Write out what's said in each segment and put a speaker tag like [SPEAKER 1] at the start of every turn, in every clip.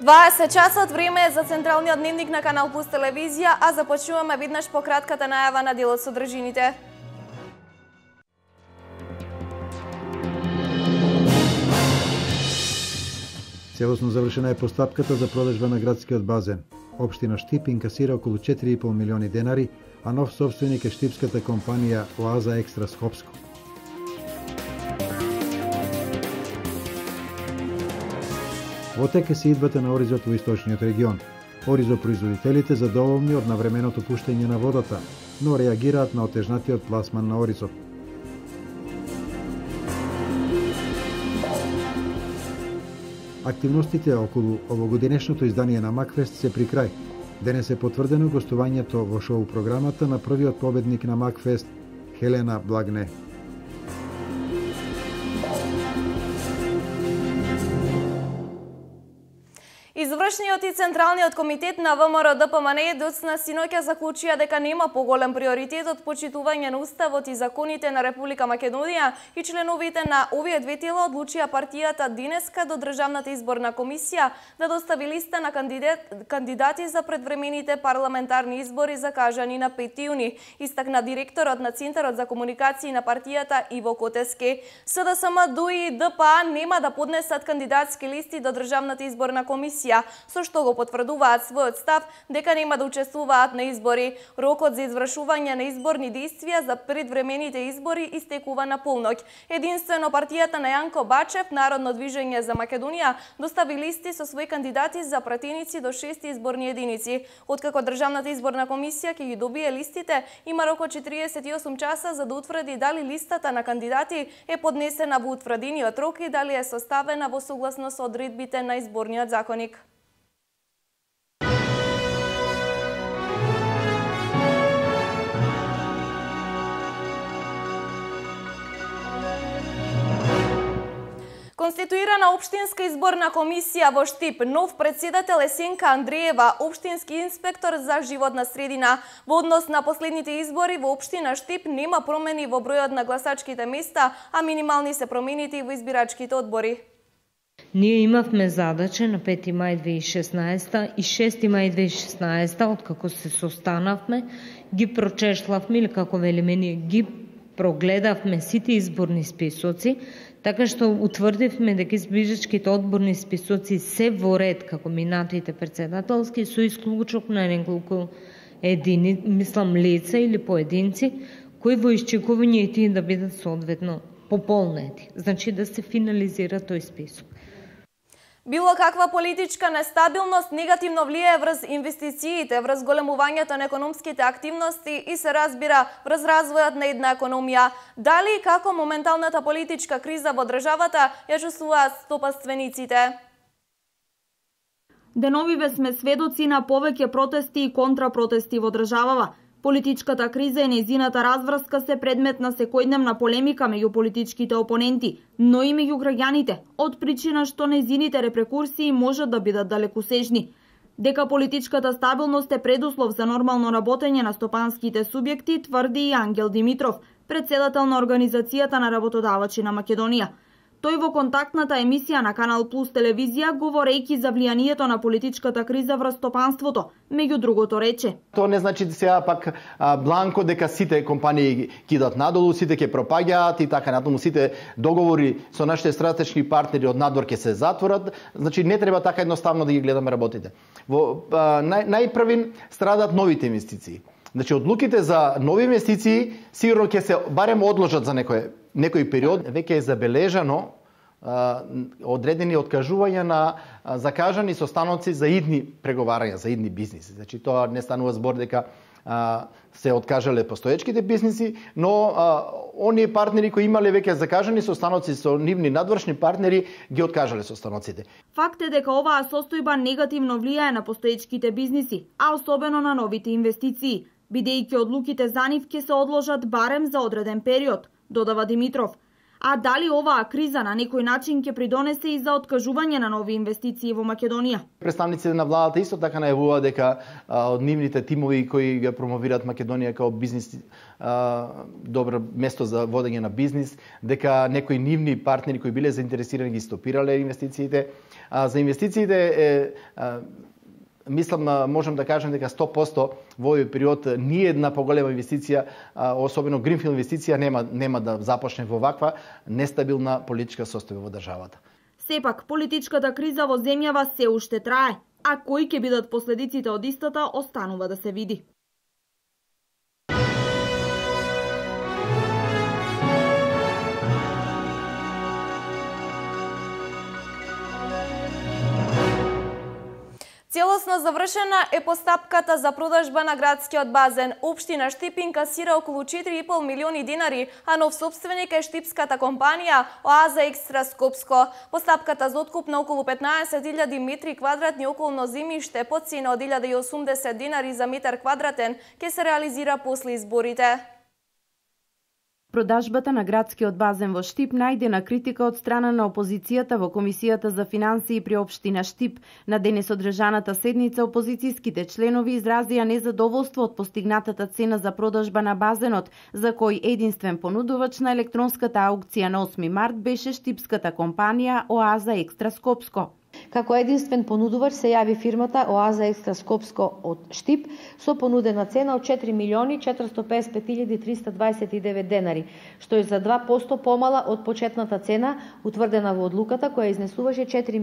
[SPEAKER 1] 20 часот време е за централниот дневник на Канал Плюс телевизија, а започнуваме веднаш по кратката најава на делот содржините.
[SPEAKER 2] Целосно завршена е постапката за продажба на градскиот базен. Општина Штип инкасира околу 4,5 милиони денари, а нов собственик е штипската компанија Оаза Екстра Скопско. Во тек е сеидбата на оризот во источниот регион. Оризопроизводителите задоволни од навременото пуштање на водата, но реагираат на отежнатиот пласман на оризот. Активностите околу овогодинешното издание на Макфест се при крај. Денес е потврдено гостувањето во шоу програмата на првиот победник на Макфест, Хелена Благне.
[SPEAKER 1] Извршниот и Централниот комитет на ВМРО-ДПМНЕ доцна синоќа заклучија дека нема поголем приоритет од почитување на Уставот и законите на Република Македонија и членовите на овие две тела одлучија партијата денеска до Државната изборна комисија да достави листа на кандидати за предвремените парламентарни избори закажани на 5 јуни, истакна директорот на Центарот за комуникации на партијата Иво Котеске. СДСМ, ДУИ и ДПА нема да поднесат кандидатски листи до Државната изборна комисија, со што го потврдуваат својот став дека нема да учествуваат на избори. Рокот за извршување на изборни действија за предвремените избори истекува на полноќ. Единствено партијата на Јанко Бачев, Народно движење за Македонија, достави листи со своји кандидати за пратеници до 6 изборни единици. Откако Државната изборна комисија ќе ги добие листите, има рок од 48 часа за да утврди дали листата на кандидати е поднесена во утврдениот рок и дали е составена во согласно со одредбите на изборниот законник. Конституирана општинска изборна комисија во Штип, нов председател е Сенка Андреева, општински инспектор за животна средина. Во однос на последните избори во општина Штип нема промени во бројот на гласачките места, а минимални се промените и во избирачките одбори.
[SPEAKER 3] Ние имавме задача на 5 мај 2016 и 6 мај 2016, откако се состанавме, ги прочешлавме или како велиме ние ги прогледавме сите изборни списоци, така што утврдивме дека избирачките одборни списоци се во ред како минатите председателски со исклучок на неколку лица или поединци кои во исчекување и тие да бидат соодветно пополнети, значи да се финализира тој список.
[SPEAKER 1] Било каква политичка нестабилност негативно влијае врз инвестициите, врз големувањето на економските активности и се разбира врз развојот на една економија. Дали и како моменталната политичка криза во државата ја чувствуваат стопанствениците?
[SPEAKER 4] Деновиве сме сведоци на повеќе протести и контрапротести во државава. Политичката криза и нејзината разврска се предмет на секојдневна полемика меѓу политичките опоненти, но и меѓу граѓаните, од причина што нејзините репрекурсии можат да бидат далекосежни. Дека политичката стабилност е предуслов за нормално работење на стопанските субјекти, тврди и Ангел Димитров, председател на Организацијата на работодавачи на Македонија. Тој во контактната емисија на Канал Плюс телевизија, говорејќи за влијанието на политичката криза врз стопанството, меѓу другото рече:
[SPEAKER 5] Тоа не значи да сега пак бланко дека сите компании кидат надолу, сите ќе пропаѓаат и така натаму, сите договори со нашите стратешки партнери од надвор ќе се затворат, значи не треба така едноставно да ги гледаме работите. Во најпрвин страдат новите инвестиции. Значи одлуките за нови инвестиции сигурно ќе се барем одложат за некој период. Веќе е забележано одредени откажувања на закажани состаноци за идни преговарања, за идни бизниси. Значи тоа не станува збор дека се откажале постоечките бизниси, но оние партнери кои имале веќе закажани состаноци со нивни надворшни партнери ги откажале состаноците.
[SPEAKER 4] Факт е дека оваа состојба негативно влијае на постоечките бизниси, а особено на новите инвестиции, бидејќи одлуките за нив ќе се одложат барем за одреден период, додава Димитров. А дали оваа криза на некој начин ќе придонесе и за откажување на нови инвестиции во Македонија?
[SPEAKER 5] Представниците на владата исто така најавуваат дека од нивните тимови кои ја промовираат Македонија како бизнис добро место за водење на бизнис, дека некои нивни партнери кои биле заинтересирани ги стопирале инвестициите. За инвестициите мислам, можам да кажем дека 100% во овој период ни една поголема инвестиција, особено гринфилд инвестиција, нема да започне во ваква нестабилна политичка состојба во државата.
[SPEAKER 4] Сепак, политичката криза во земјава се уште трае, а кои ќе бидат последиците од истата останува да се види.
[SPEAKER 1] Целосно завршена е постапката за продажба на градскиот базен. Општина Штип инкасира околу 4,5 милиони денари, а нов собственик е штипската компанија Оаза Екстра Скопско. Постапката за откуп на околу 15.000 метри квадратни околно земјиште по цена од 1.080 денари за метар квадратен ќе се реализира после изборите.
[SPEAKER 6] Продажбата на градскиот базен во Штип најде на критика од страна на опозицијата во Комисијата за финансии при Општина Штип. На денес одржаната седница опозицијските членови изразија незадоволство од постигнатата цена за продажба на базенот, за кој единствен понудувач на електронската аукција на 8 март беше штипската компанија Оаза Екстра Скопско.
[SPEAKER 7] Како единствен понудувач се јави фирмата Оаза Екстра Скопско од Штип со понудена цена од 4.455.329 денари, што е за 2% помала од почетната цена утврдена во одлуката која изнесуваше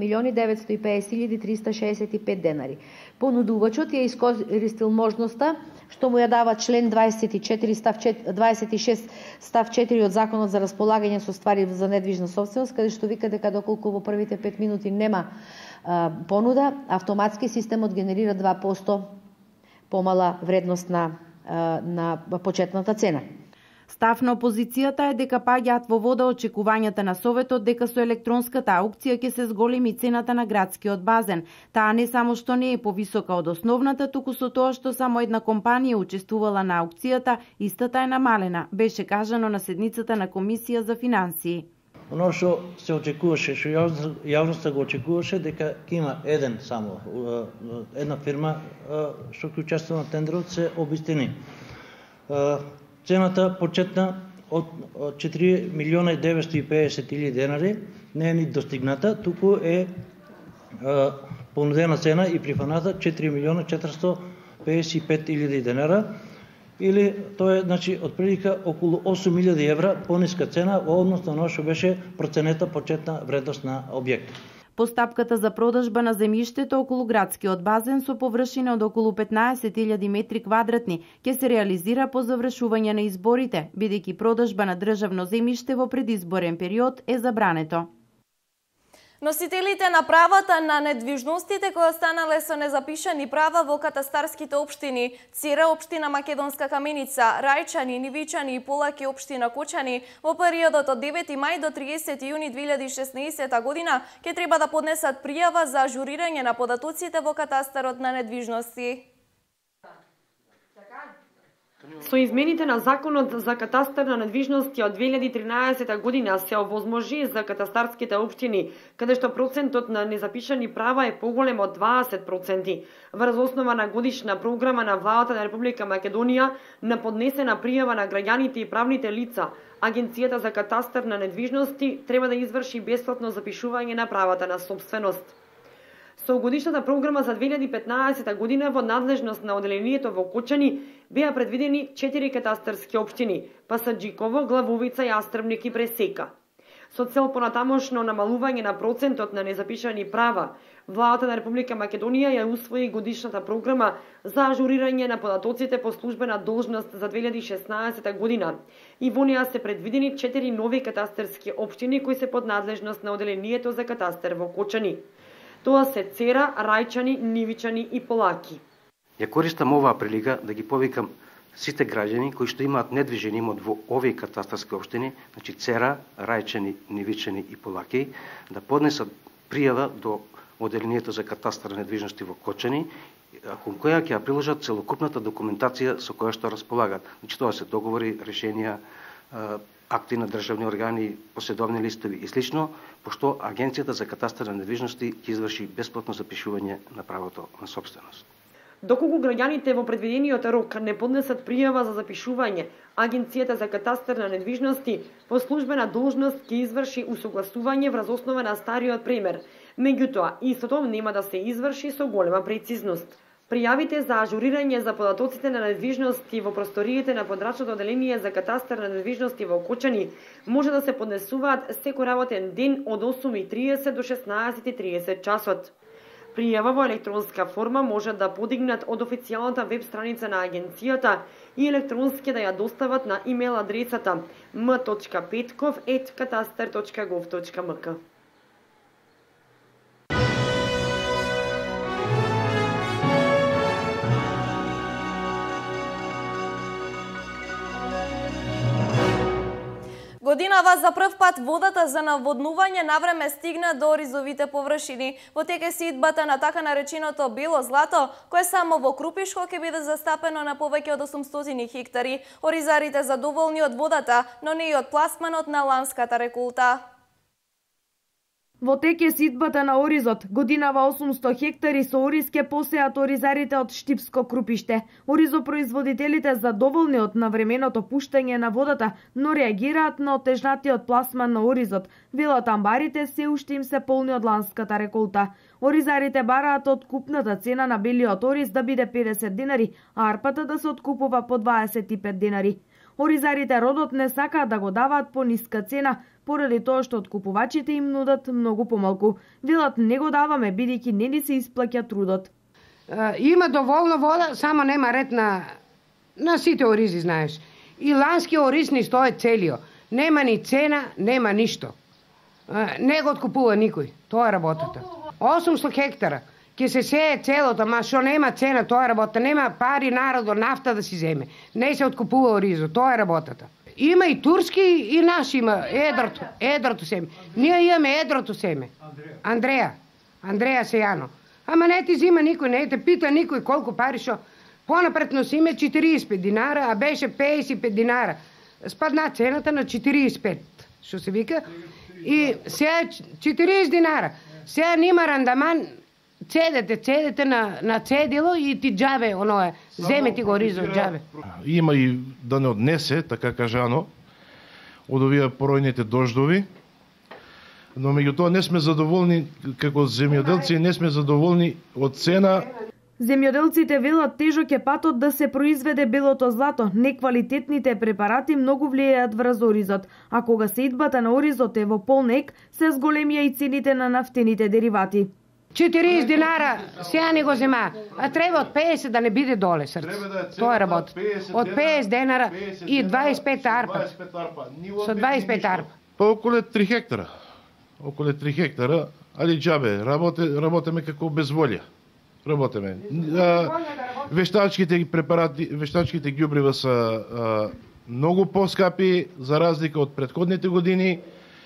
[SPEAKER 7] 4.950.365 денари. Понудувачот ја искористил можноста што му ја дава член 26 став 4 од Законот за располагање со ствари за недвижна собственост, каде што вика дека доколку во првите 5 минути нема понуда, автоматски системот генерира 2% помала вредност на почетната цена.
[SPEAKER 6] Став на опозицијата е дека паѓаат во вода очекувањата на Советот дека со електронската аукција ќе се зголеми цената на градскиот базен. Таа не само што не е повисока од основната, туку со тоа што само една компанија учествувала на аукцијата, истата е намалена, беше кажано на седницата на Комисија за финансии.
[SPEAKER 8] Оно што се очекуваше, што јавноста го очекуваше, дека ќе има една фирма што ќе учествува на тендерот, се обистини. Цената почетна од 4.950.000 денари не е ни достигната, туку е понудена цена и прифаната 4.455.000 денара, или тоа е, значи, отприлика околу 8.000 евра пониска цена во однос на оно што беше проценета почетна вредност на објект.
[SPEAKER 6] Постапката за продажба на земјиштето околу градскиот базен со површина од околу 15.000 метри квадратни ќе се реализира по завршување на изборите, бидејќи продажба на државно земјиште во предизборен период е забрането.
[SPEAKER 1] Носителите на правата на недвижностите кои останале со незапишани права во катастарските општини Цера, општина Македонска Каменица, Рајчани, Нивичани и Полаки, општина Кочани, во периодот од 9 мај до 30 јуни 2016 година ќе треба да поднесат пријава за ажурирање на податоците во катастарот на недвижности.
[SPEAKER 9] Со измените на Законот за катастар на недвижности од 2013 година се овозможи за катастарските општини, каде што процентот на незапишани права е поголем од 20%, врз основа на годишна програма на владата на Република Македонија на поднесена пријава на граѓаните и правните лица. Агенцијата за катастар на недвижности треба да изврши бесплатно запишување на правата на собственост. Со годишната програма за 2015 година во надлежност на оделението во Кочани беа предвидени 4 катастарски општини: Пасаджиково, Главовица, Јастребник и Пресека. Со цел понатамошно намалување на процентот на незапишани права, владата на Република Македонија ја усвои годишната програма за ажурирање на податоците по службена должност за 2016 година и во неа се предвидени 4 нови катастарски општини кои се под надлежност на оделението за катастар во Кочани. Тоа се Цера, Рајчани, Нивичани и Полаки.
[SPEAKER 10] Ја користам оваа прилика да ги повикам сите граѓани кои што имаат недвижен имот во овие катастарски општини, значи Цера, Рајчани, Нивичани и Полаки, да поднесат пријава до оделението за катастар на недвижности во Кочани, кон која ќе ја приложат целокупната документација со која што располагаат. Значи тоа се договори, решенија, акти на државни органи, поседовни листови и слично, пошто Агенцијата за катастар на недвижности ќе изврши бесплатно запишување на правото на собственост.
[SPEAKER 9] Доколку граѓаните во предвидениот рок не поднесат пријава за запишување, Агенцијата за катастар на недвижности по службена должност ќе изврши усогласување врз основа на стариот пример. Меѓутоа, истото нема да се изврши со голема прецизност. Пријавите за ажурирање за податоците на недвижности во просториите на подрачното одделение за катастар на недвижности во Кочани може да се поднесуваат секој работен ден од 8:30 до 16:30 часот. Пријава во електронска форма може да подигнат од официјалната веб страница на агенцијата и електронски да ја достават на имейл адресата m.petkov@katastar.gov.mk.
[SPEAKER 1] Годинава за прв пат водата за наводнување навреме стигна до оризовите површини. Во тек е сидбата на така нареченото бело злато, кое само во Крупишко ќе биде застапено на повеќе од 800 хектари. Оризарите задоволни од водата, но не и од пласманот на ланската реколта.
[SPEAKER 4] Во тек е сидбата на оризот. Годинава 800 хектари со ориз ке посеат оризарите од Штипско Крупиште. Оризопроизводителите задоволни од навременото пуштање на водата, но реагираат на отежнатиот пласман на оризот. Велат амбарите се уште им се полни од ланската реколта. Оризарите бараат откупната цена на белиот ориз да биде 50 динари, а арпата да се откупува по 25 динари. Оризарите родот не сакаат да го даваат по ниска цена, поради тоа што откупувачите им нудат многу помалку. Велат не го даваме бидејќи не ни се исплаќа трудот.
[SPEAKER 11] Има доволно вода, само нема ред на сите оризи, знаеш. И лански ориз ни стои целио. Нема ни цена, нема ништо. Не го откупува никој. Тоа е работата. 800 хектара. Ке се сее целото, ма што нема цена, тоа е работа. Нема пари народо нафта да си земе. Не се откупува оризо, тоа е работата. Има и турски и наш има едрото семе. Ние имаме едрото семе. Андреја Сејано. Ама не ти зима никој, не те пита никој колку пари што. Понапред носиме 45 динара, а беше 55 динара. Спадна цената на 45, што се вика. И сега 40 динара. Сега нима рандаман, цедете на цедило и ти джабе, оно е, земе ти го ризо джабе.
[SPEAKER 12] Има и да не однесе, така кажано, од овие поројните дождови, но меѓутоа не сме задоволни, како земјоделци, не сме задоволни од цена.
[SPEAKER 4] Земјоделците велат тежок е патот да се произведе белото злато, неквалитетните препарати многу влијаат врз оризот, а кога сеидбата на оризот е во полнек, се зголемија и цените на нафтените деривати.
[SPEAKER 11] 40 динара сега не го зема, а треба од 50 да не биде доле срце. Тоа е работа. Од 50 денара и 25 арпа. Со 25 арпа.
[SPEAKER 12] Па околу 3 хектара. Околу 3 хектара, али џабе, работиме како безволја. Работиме. Вештачките препарати, вештачките ѓубрива се многу поскапи за разлика од претходните години.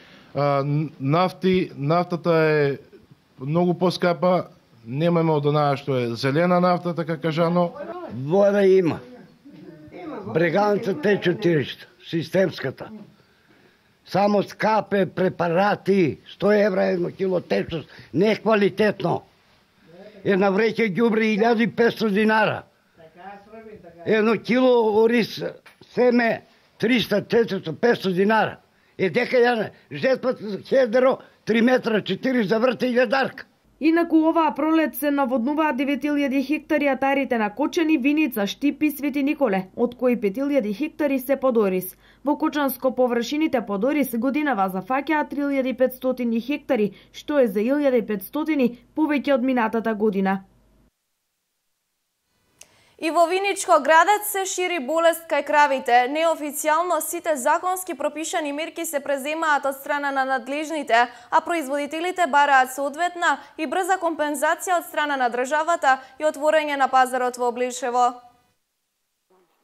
[SPEAKER 12] Нафтата е многу поскапа, немаме од онаа што е зелена нафта, така кажано.
[SPEAKER 13] Вода има. Бреганица Т400, системската. Само скапе препарати, 100 евра едно кило течност, не е квалитетно. Една вреќа ѓубри 1500 динара. Едно кило ориз семе 300, 400, 500 динара. Дека ја жетпат хедеро 3 метра 4 заврте и ледарка.
[SPEAKER 4] Инаку оваа пролет се наводнуваат 9000 хектари атарите на Кочани, Виница, Штип и Свети Николе, од кои 5000 хектари се под ориз. Во Кочанско површините под ориз годинава зафаќаат 3500 хектари, што е за 1500 повеќе од минатата година.
[SPEAKER 1] И во Виничко градец се шири болест кај кравите. Неофицијално сите законски пропишани мерки се преземаат од страна на надлежните, а производителите бараат соодветна и брза компензација од страна на државата и отворање на пазарот во Облишево.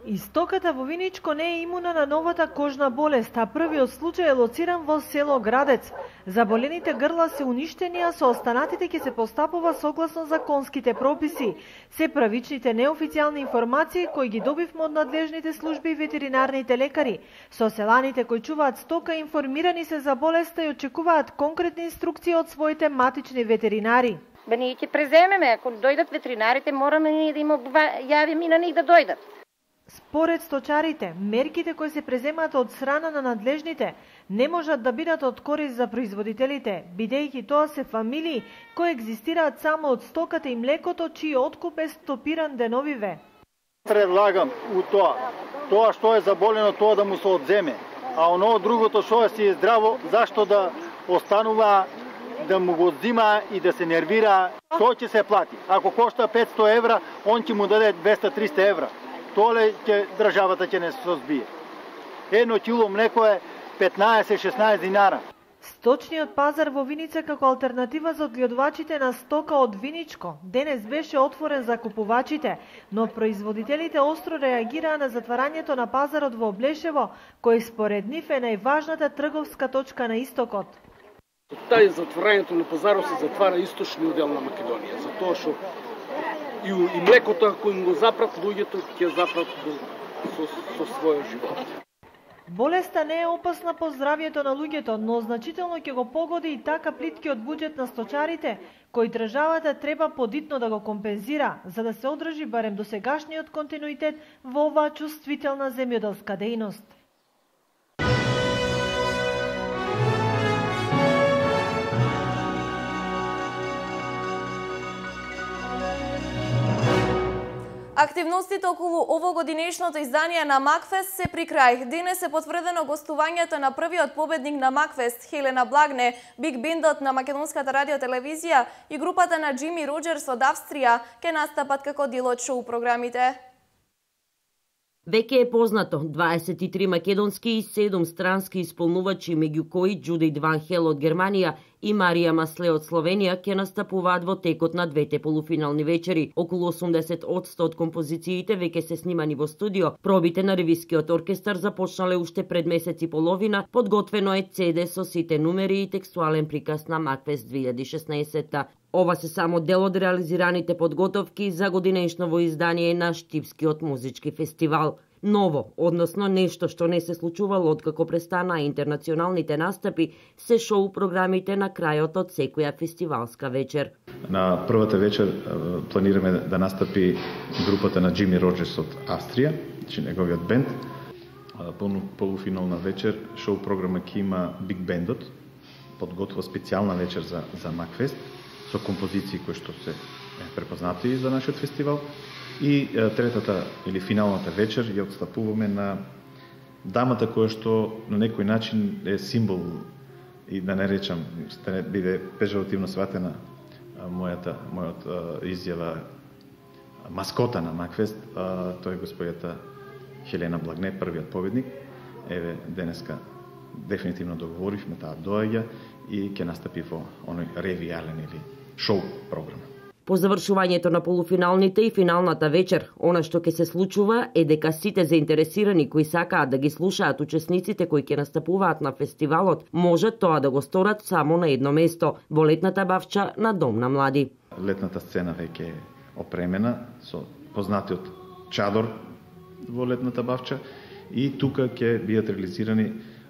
[SPEAKER 14] Истоката во Виничко не е имуна на новата кожна болест, а првиот случај е лоциран во село Градец. Заболените грла се уништени, а со останатите ќе се постапува согласно законските прописи. Се правичните неофицијални информации кои ги добивме од надлежните служби и ветеринарните лекари. Соселаните кои чуваат стока информирани се за болеста и очекуваат конкретни инструкции од своите матични ветеринари.
[SPEAKER 15] Ние ќе преземеме, ако дојдат ветеринарите, мораме ние да им јавиме и на нив да дојдат.
[SPEAKER 14] Според сточарите, мерките кои се преземаат од страна на надлежните не можат да бидат од корист за производителите, бидејќи тоа се фамилии кои екзистираат само од стоката и млекото, чиј откуп е стопиран деновиве.
[SPEAKER 16] Предлагам у тоа што е заболено, тоа да му се одземе, а оно другото што е си здраво, зашто да останува да му го зима и да се нервира, што ќе се плати. Ако кошта 500 евра, он ќе му даде 200-300 евра. Тоа државата ќе не се созбие. Едно кило млеко е 15-16 динара.
[SPEAKER 14] Сточниот пазар во Виница како алтернатива за одгледувачите на стока од Виничко денес беше отворен за купувачите, но производителите остро реагираа на затварањето на пазарот во Облешево, кој според нив е најважната трговска точка на истокот.
[SPEAKER 17] Тај затварањето на пазарот се затвара источниот дел на Македонија, затоа што и млекото ако им го запрат луѓето ќе запрат со својот живот.
[SPEAKER 14] Болеста не е опасна по здравјето на луѓето, но значително ќе го погоди и така плиткиот буџет на сточарите, кој државата треба подитно да го компензира, за да се одржи барем досегашниот континуитет во оваа чувствителна земјоделска дејност.
[SPEAKER 1] Активностите околу овогодинешното издание на Макфест се при крај. Денес е потврдено гостувањето на првиот победник на Макфест, Хелена Благне, Биг Бендот на Македонската радиотелевизија и групата на Джими Роџерс од Австрија ќе настапат како дел од шоу програмите.
[SPEAKER 18] Веќе е познато, 23 македонски и 7 странски исполнувачи, меѓу кои Джудит Ван Хел од Германија и Марија Масле од Словенија ќе настапуваат во текот на двете полуфинални вечери. Околу 80% од композициите веќе се снимани во студио. Пробите на ревискиот оркестар започнале уште пред месец и половина. Подготвено е CD со сите numери и текстуален приказ на Макфест 2016. Ова се само дел од реализираните подготовки за годинешново издание на Штипскиот музички фестивал. Ново, односно нешто што не се случувало откако престана интернационалните настапи, се шоу програмите на крајот од секоја фестивалска вечер.
[SPEAKER 19] На првата вечер планираме да настапи групата на Джими Роџерс од Австрија, значи неговиот бенд. Полуфинална вечер шоу програма ќе има Биг Бендот, подготвува специјална вечер за Макфест со композиции кои што се препознати за нашиот фестивал. И третата или финалната вечер ја отстапуваме на дамата која што на некој начин е символ, и да не речам, да не биде пежоративно сватена мојата изјава, маскота на Макфест, тој е господјата Хелена Благне, првиот победник. Еве, денеска дефинитивно договоривме, таа доаѓа и ќе настапи во оној ревијален или шоу програма.
[SPEAKER 18] По завршувањето на полуфиналните и финалната вечер, она што ќе се случува е дека сите заинтересирани кои сакаат да ги слушаат учесниците кои ќе настапуваат на фестивалот, можат тоа да го сторат само на едно место, во летната бавча на Дом на млади.
[SPEAKER 19] Летната сцена веќе е опремена со познатиот чадор во летната бавча и тука ќе бидат реализирани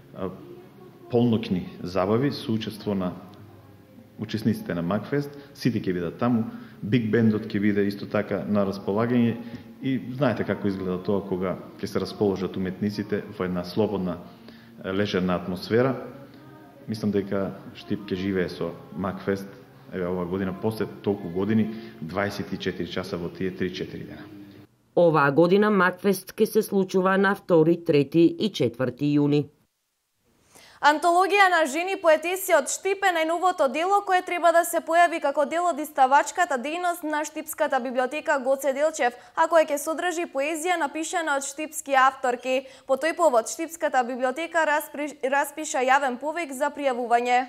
[SPEAKER 19] полноќни забави со учество на учесниците на Макфест, сите ќе бидат таму, Биг Бендот ќе биде исто така на располагање и знаете како изгледа тоа кога ќе се расположат уметниците во една слободна, лежерна атмосфера. Мислам дека Штип ќе живее со Макфест, еве оваа година, после толку години, 24 часа во тие 3-4 дена.
[SPEAKER 18] Оваа година Макфест ќе се случува на 2, 3 и 4 јуни.
[SPEAKER 1] Антологија на жени поетеси од Штип е најновото дело кое треба да се појави како дел од издавачката дејност на Штипската библиотека Гоце Делчев, а која ќе содржи поезија напишана од штипски авторки. По тој повод Штипската библиотека распиша јавен повик за пријавување.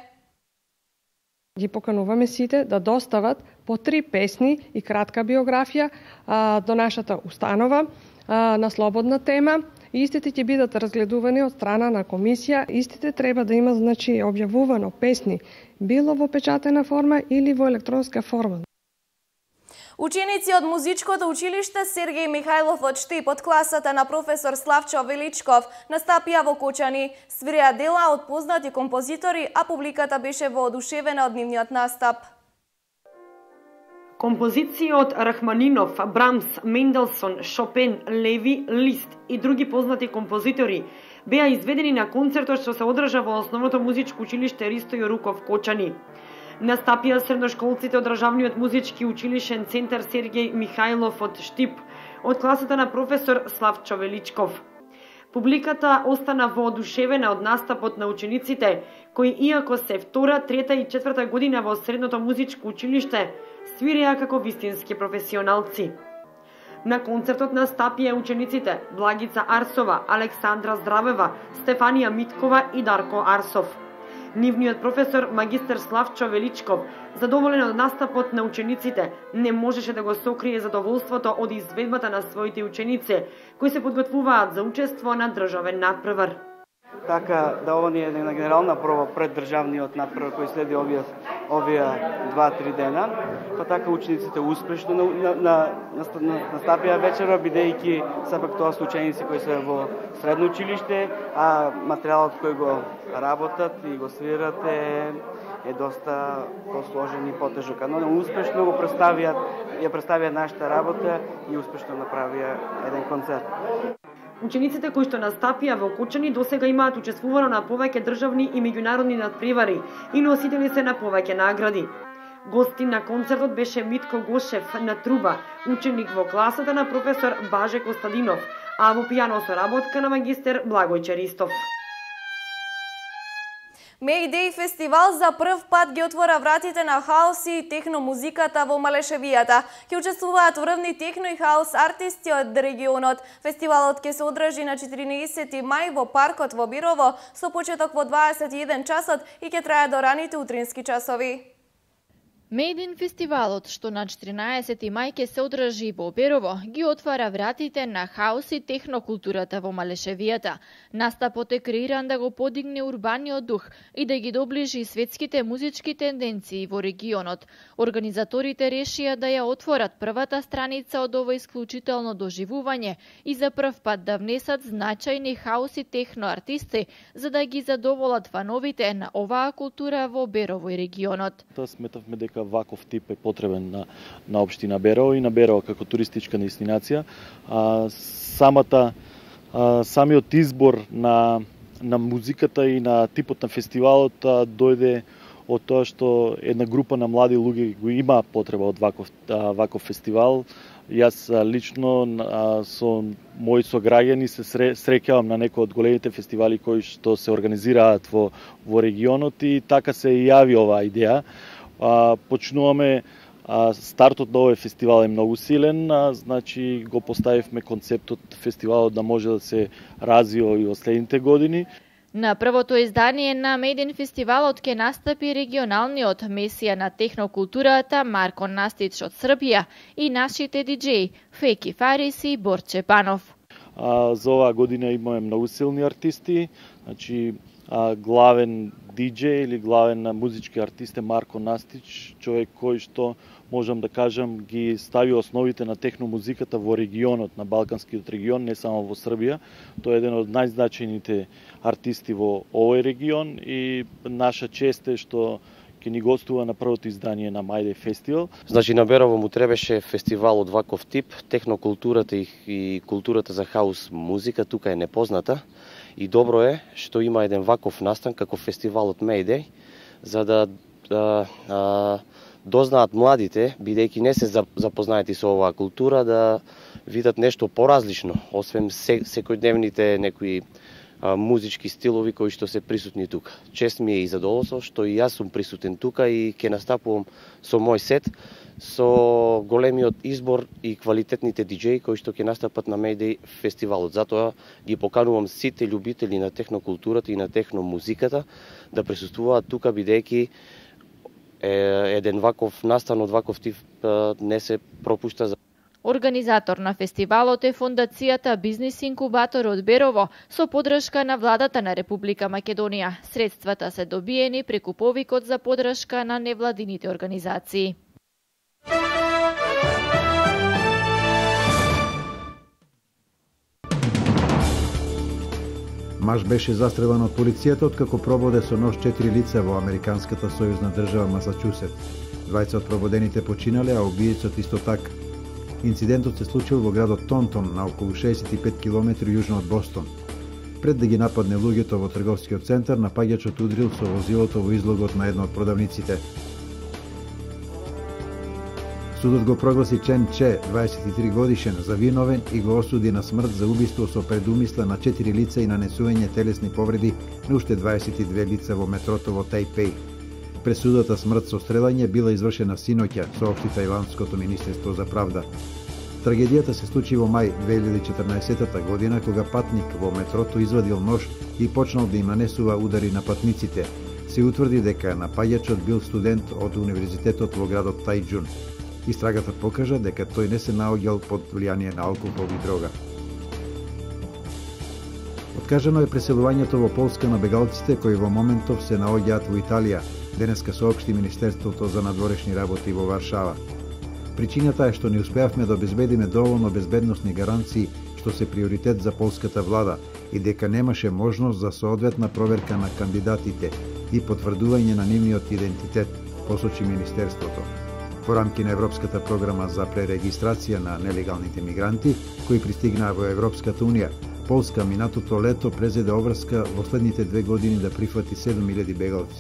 [SPEAKER 20] Ги покануваме сите да достават по 3 песни и кратка биографија до нашата установа. на слободна тема. Истите ќе бидат разгледувани од страна на комисија. Истите треба да има, значи, објавувано песни, било во печатена форма или во електронска форма.
[SPEAKER 1] Ученици од музичкото училиште Сергеј Михајлов од Штип од класата на професор Славчо Величков настапија во Кочани, свиреа дела од познати композитори, а публиката беше воодушевена од нивниот настап.
[SPEAKER 9] Композиции од Рахманинов, Брамс, Менделсон, Шопен, Леви, Лист и други познати композитори беа изведени на концертот што се одржа во основното музичко училиште Ристо Јоруков Кочани. Настапија средношколците од Државниот музички училишен центар Сергеј Михајлов од Штип, од класата на професор Славчо Величков. Публиката остана воодушевена од настапот на учениците, кои иако се втора, трета и четврта година во средното музичко училиште, свиреа како вистински професионалци. На концертот настапија учениците Благица Арсова, Александра Здравева, Стефанија Миткова и Дарко Арсов. Нивниот професор, магистер Славчо Величков, задоволен од настапот на учениците, не можеше да го сокрие задоволството од изведбата на своите ученици, кои се подготвуваат за учество на државен надпревар.
[SPEAKER 21] Така да ова не е една генерална проба пред државниот надпревар кој следи овие 2-3 дена, па така учениците успешно настапија вечера, бидејќи сепак тоа се ученици кои се во средно училиште, а материјалот кој го работат и го свират е доста посложен и потежок. Но успешно го представија нашата работа и успешно направија еден концерт.
[SPEAKER 9] Учениците кои што настапија во Кочани досега имаат учествувано на повеќе државни и меѓународни надпревари и носители се на повеќе награди. Гостин на концертот беше Митко Гошев на труба, ученик во класата на професор Баже Костадинов, а во пијано соработка на магистер Благој Черистов.
[SPEAKER 1] Мејдеј фестивал за прв пат ги отвора вратите на хаос и техномузиката во Малешевијата. Ќе учествуваат врвни техно и хаос артисти од регионот. Фестивалот ќе се одржи на 14 мај во паркот во Бирово со почеток во 21 часот и ќе трае до раните утрински часови.
[SPEAKER 22] Мејдин фестивалот, што на 14 мај ќе се одржи во Берово, ги отвара вратите на хаос и технокултурата во Малешевијата. Настапот е креиран да го подигне урбаниот дух и да ги доближи светските музички тенденции во регионот. Организаторите решија да ја отворат првата страница од ова исклучително доживување и за прв пат да внесат значајни хаос и техно артисти, за да ги задоволат фановите на оваа култура во Берово и регионот.
[SPEAKER 23] Сметавме дека ваков тип е потребен на општина Берово и на Берово како туристичка дестинација. Самиот избор на музиката и на типот на фестивалот дојде од тоа што една група на млади луѓе го има потреба од ваков фестивал. Јас лично со мои сограѓани се среќавам на некои од големите фестивали кои што се организираат во регионот и така се јави оваа идеја. Почнуваме, стартот на овој фестивал е многу силен, значи го поставивме концептот фестивалот да може да се развива и во следните години.
[SPEAKER 22] На првото издание на Мејдин фестивалот ќе настапи регионалниот месија на технокултурата Марко Настич од Србија и нашите диџеи Феки Фарис и Борче Панов.
[SPEAKER 23] За оваа година имаме многу силни артисти, значи главен диџеј или главен музички артист е Марко Настич, човек кој што можам да кажам ги стави основите на техномузиката во регионот, на Балканскиот регион, не само во Србија. Тој е еден од најзначајните артисти во овој регион и наша чест е што ќе ни гостува на првото издание на Мејдеј фестивал.
[SPEAKER 24] Значи на Берово му требаше фестивал од ваков тип, технокултурата и културата за хаус музика тука е непозната. И добро е што има еден ваков настан како фестивалот Мејдеј, за да дознаат младите, бидејќи не се запознаети со оваа култура, да видат нешто поразлично, освен секојдневните некои музички стилови кои што се присутни тука. Чест ми е и задоволство што и јас сум присутен тука и ќе настапувам со мој сет, со големиот избор и квалитетните диџеи кои што ќе настапат на Мејдеј фестивалот. Затоа ги поканувам сите љубители на технокултурата и на техномузиката да присуствуваат тука, бидејќи еден ваков настан од ваков тип не се пропушта.
[SPEAKER 22] Организатор на фестивалот е Фондацијата Бизнис Инкубатор од Берово со поддршка на владата на Република Македонија. Средствата се добиени преку повикот за поддршка на невладините организации.
[SPEAKER 2] Маж беше застрелан од полицијата откако прободе со нож 4 лица во американската сојузна држава Масачусетс. Двајца од прободените починале, а убиецот исто така. Инцидентот се случил во градот Тонтон, на околу 65 км јужно од Бостон. Пред да ги нападне луѓето во трговскиот центар, напаѓачот удрил со возилото во излогот на една од продавниците. Судот го прогласи Чен Че, 23 годишен, за виновен и го осуди на смрт за убиство со предумисла на 4 лица и нанесување телесни повреди на уште 22 лица во метрото во Тајпеј. Пресудата смрт со стрелање била извршена синоќа, соопшти Тајландското министерство за правда. Трагедијата се случи во мај 2014 година, кога патник во метрото извадил нож и почнал да им нанесува удари на патниците. Се утврди дека напаѓачот бил студент од универзитетот во градот Тајџун. Истрагата покажа дека тој не се наоѓал под влијание на алкохол и дрога. Откажано е преселувањето во Полска на бегалците кои во моментов се наоѓаат во Италија, денеска соопшти Министерството за надворешни работи во Варшава. Причината е што не успеавме да обезбедиме доволно безбедносни гаранции што се приоритет за полската влада и дека немаше можност за соодветна проверка на кандидатите и потврдување на нивниот идентитет, посочи Министерството. Во рамки на Европската програма за пререгистрација на нелегалните мигранти, кои пристигнаа во Европската Унија, Полска минатото лето презеде обврска во следните 2 години да прифати 7000 бегалци.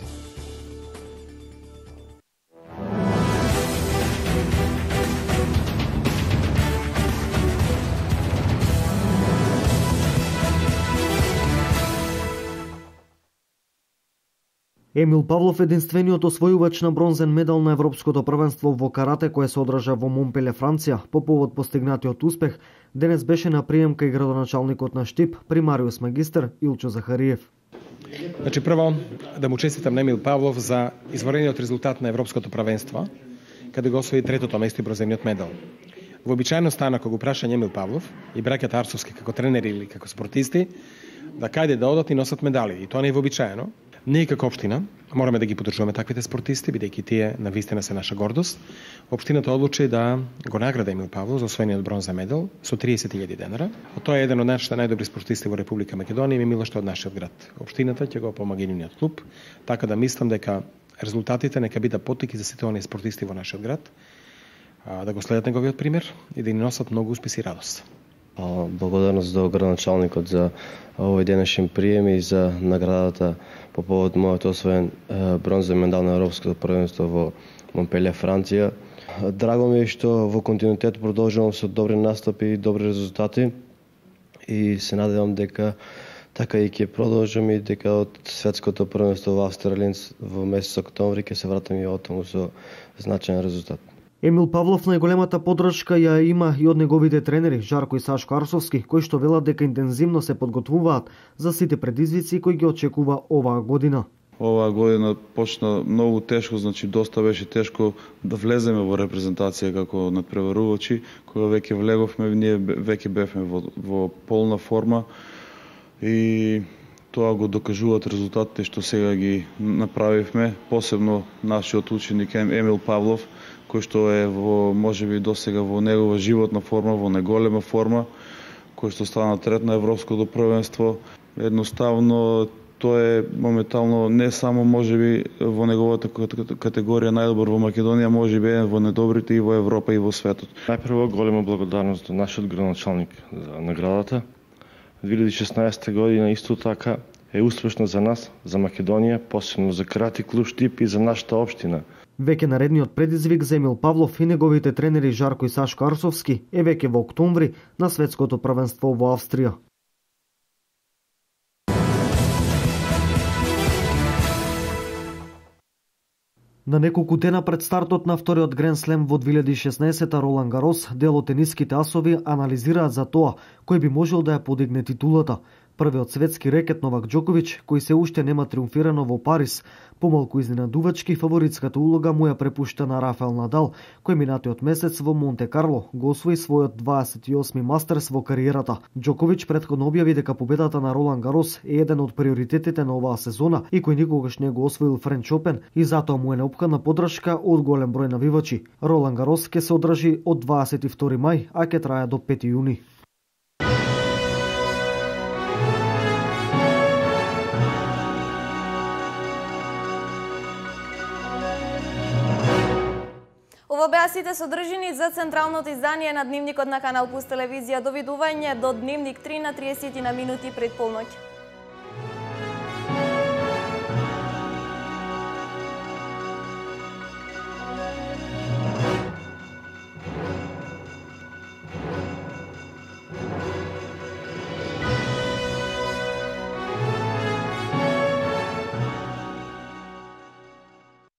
[SPEAKER 3] Емил Павлов, единствениот освојувач на бронзен медал на Европското првенство во карате кое се одржа во Монпеле, Франција, по повод постигнатиот успех, денес беше на прием кај градоначалникот на Штип, примариус магистар Илчо Захариев.
[SPEAKER 5] Значи, прво да му честитам на Емил Павлов за изварениот резултат на Европското првенство, каде го освои третото место и бронзениот медал. Вообичаено стана кога го праша Емил Павлов и браќата Арсовски како тренери или како спортисти да кајде да одат и носат медали, и тоа не е вообичаено. Ние како општина мораме да ги поддржуваме таквите спортисти, бидејќи тие навистина се наша гордост. Општината одлучи да го награди Емил Павлов за освоениот бронзен медал со 30.000 денара. Тој е еден од нашите најдобри спортисти во Република Македонија и ми мило што од нашиот град. Општината ќе го помага нивниот клуб, така да мислам дека резултатите нека бидат поттик за сите оние спортисти во нашиот град, да го следат неговиот пример и да ни носат многу успеси и радост.
[SPEAKER 7] Благодарност до градоначалникот за овој денешен прием и за наградата по повод мојот освоен бронзен медал на Европското првенство во Монпеле, Франција. Драго ми е што во континуитет продолжувам со добри настапи и добри резултати и се надевам дека така и ќе продолжам и дека од светското првенство во Австралинц во месец октомври ќе се вратам и оттаму со значаен резултат.
[SPEAKER 3] Емил Павлов најголемата поддршка ја има и од неговите тренери Жарко и Сашко Арсовски, кои што велат дека интензивно се подготвуваат за сите предизвици кои ги очекува оваа година.
[SPEAKER 25] Оваа година почна многу тешко, значи доста беше тешко да влеземе во репрезентација како надпреварувачи. Кога веќе влеговме, ние веќе бевме во полна форма и тоа го докажуваат резултатите што сега ги направивме, посебно нашиот ученик Емил Павлов, кој што е во можеби досега во негова животна форма, во неголема форма, кој што стана трет на Европското првенство. Едноставно тој е моментално не само можеби во неговата категорија најдобар во Македонија, можеби еден во најдобрите и во Европа и во светот.
[SPEAKER 26] Најпрво голема благодарност до нашиот градоначалник за наградата. 2016 година исто така е успешна за нас, за Македонија, посебно за Карате клуб Штип и за нашата општина.
[SPEAKER 3] Веќе наредниот предизвик за Емил Павлов и неговите тренери Жарко и Сашко Арсовски е веќе во октомври на светското првенство во Австрија. На неколку дена пред стартот на вториот Гранд Слем во 2016 Ролан Гарос, дел од тениските асови анализираат за тоа кој би можел да ја подигне титулата. Првиот светски рекет Новак Џоковиќ, кој се уште нема триумфирано во Париз, помалку изненадувачки фаворитската улога му ја препушта на Рафаел Надал, кој минатиот месец во Монте Карло го освои својот 28-ми мастерс во кариерата. Џоковиќ претходно објави дека победата на Ролан Гарос е еден од приоритетите на оваа сезона и кој никогаш не го освоил Френч Опен и затоа му е неопходна поддршка од голем број навивачи. Ролан Гарос ќе се одржи од 22 мај, а ќе трае до 5 јуни.
[SPEAKER 1] Ова беа сите содржини за централното издание на Дневникот на Канал Плюс телевизија. Довидување до Дневник 3 на 30 минути пред полноќ.